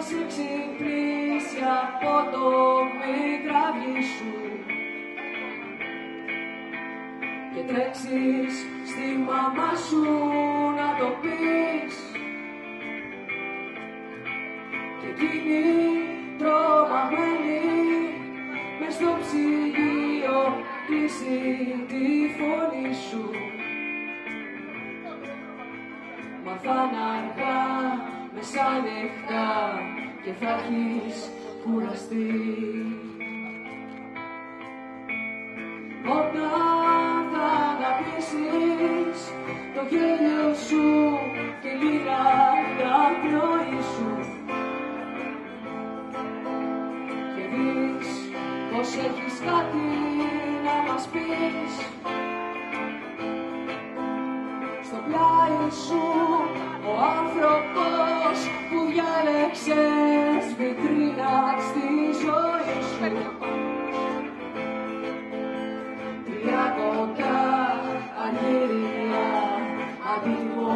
σε ξυπνήσει από το μικραβί σου και τρέξεις στη μαμά σου να το πεις και εκείνη τρομαγμένη μες στο ψυγείο κλείσει τη φωνή σου. Μα θα είναι αργά μεσάνυχτα και θα έχεις κουραστεί. Όταν θα αγαπήσεις το γέλιο σου και λίγα τα πνοή σου και δεις πως έχεις κάτι να μας πεις, στο πλάι σου ο άνθρωπος που διάλεξες βιτρίνα στη ζωή σου. Τρία κοντά αγγελία αντιμονή